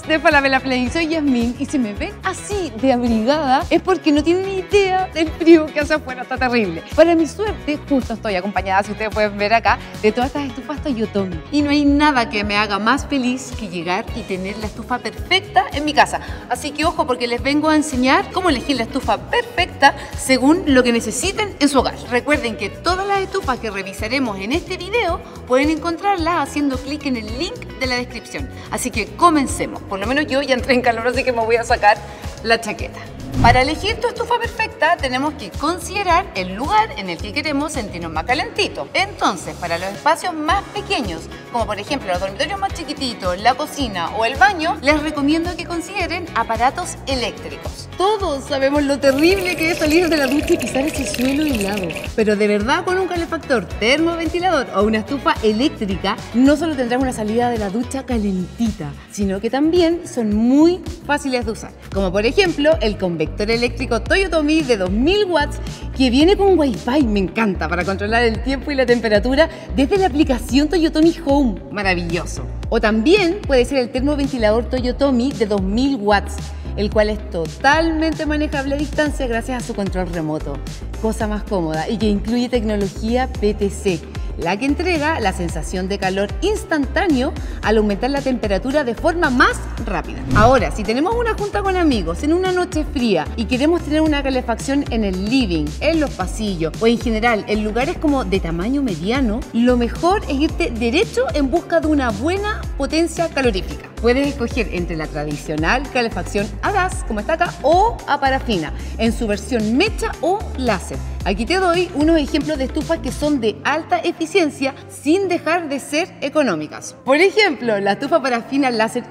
de Falabella Play, soy Yasmín y si me ven así de abrigada es porque no tienen ni idea del frío que hace afuera, está terrible. Para mi suerte, justo estoy acompañada, si ustedes pueden ver acá, de todas estas estufas Toyotomi. Y no hay nada que me haga más feliz que llegar y tener la estufa perfecta en mi casa. Así que ojo, porque les vengo a enseñar cómo elegir la estufa perfecta según lo que necesiten en su hogar. Recuerden que todas las estufas que revisaremos en este video pueden encontrarlas haciendo clic en el link de la descripción. Así que comencemos. Por lo menos yo ya entré en calor, así que me voy a sacar la chaqueta. Para elegir tu estufa perfecta tenemos que considerar el lugar en el que queremos sentirnos más calentitos. Entonces, para los espacios más pequeños, como por ejemplo los dormitorios más chiquititos, la cocina o el baño, les recomiendo que consideren aparatos eléctricos. Todos sabemos lo terrible que es salir de la ducha y pisar ese suelo helado. Pero de verdad, con un calefactor, termoventilador o una estufa eléctrica, no solo tendrás una salida de la ducha calentita, sino que también son muy fáciles de usar. Como por ejemplo el convector eléctrico Toyotomi de 2000 watts que viene con Wi-Fi, me encanta, para controlar el tiempo y la temperatura desde la aplicación Toyotomi Home, maravilloso. O también puede ser el termoventilador Toyotomi de 2000 watts, el cual es totalmente manejable a distancia gracias a su control remoto, cosa más cómoda y que incluye tecnología PTC, la que entrega la sensación de calor instantáneo al aumentar la temperatura de forma más rápida. Ahora, si tenemos una junta con amigos en una noche fría y queremos tener una calefacción en el living, en los pasillos o en general en lugares como de tamaño mediano, lo mejor es irte derecho en busca de una buena potencia calorífica. Puedes escoger entre la tradicional calefacción a gas, como está acá, o a parafina, en su versión mecha o láser. Aquí te doy unos ejemplos de estufas que son de alta eficiencia sin dejar de ser económicas. Por ejemplo, la estufa parafina láser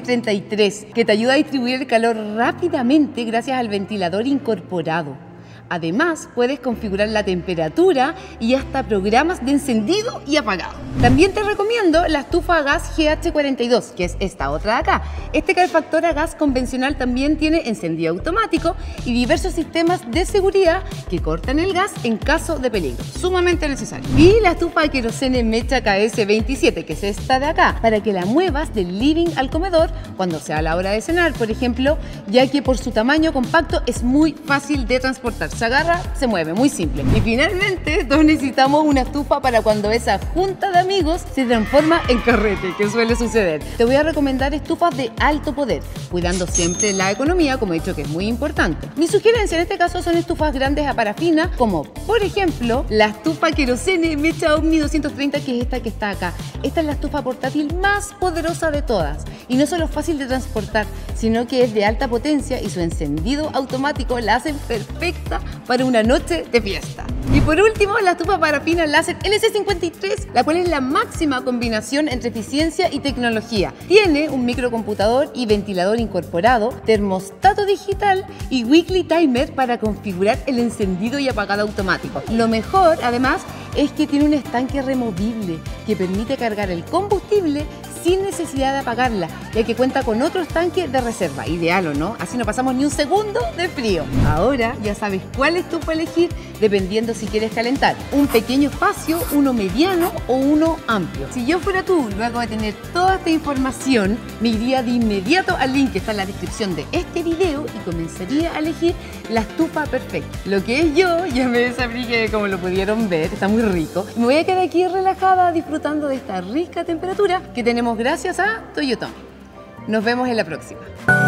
LC33, que te ayuda a distribuir el calor rápidamente gracias al ventilador incorporado. Además, puedes configurar la temperatura y hasta programas de encendido y apagado. También te recomiendo la estufa a gas GH42, que es esta otra de acá. Este calefactor a gas convencional también tiene encendido automático y diversos sistemas de seguridad que cortan el gas en caso de peligro, sumamente necesario. Y la estufa de querosene Mecha KS27, que es esta de acá, para que la muevas del living al comedor cuando sea la hora de cenar, por ejemplo, ya que por su tamaño compacto es muy fácil de transportar. Se agarra, se mueve, muy simple. Y finalmente, todos necesitamos una estufa para cuando esa junta de amigos se transforma en carrete, que suele suceder. Te voy a recomendar estufas de alto poder, cuidando siempre la economía, como he dicho que es muy importante. Mi sugerencia en este caso son estufas grandes a parafina, como por ejemplo la estufa querosene Mecha Omni 230, que es esta que está acá. Esta es la estufa portátil más poderosa de todas y no solo fácil de transportar, sino que es de alta potencia y su encendido automático la hacen perfecta para una noche de fiesta. Y por último, la estufa parafina láser LC53, la cual es la máxima combinación entre eficiencia y tecnología. Tiene un microcomputador y ventilador incorporado, termostato digital y weekly timer para configurar el encendido y apagado automático. Lo mejor, además, es que tiene un estanque removible que permite cargar el combustible sin necesidad de apagarla, ya que cuenta con otro estanque de reserva. Ideal, ¿o no? Así no pasamos ni un segundo de frío. Ahora ya sabes cuál estufa elegir dependiendo si quieres calentar un pequeño espacio, uno mediano o uno amplio. Si yo fuera tú, luego de tener toda esta información, me iría de inmediato al link que está en la descripción de este video y comenzaría a elegir la estufa perfecta. Lo que es yo, ya me desabrigué, como lo pudieron ver, está muy rico. Me voy a quedar aquí relajada disfrutando de esta rica temperatura que tenemos gracias a Toyotomi. Nos vemos en la próxima.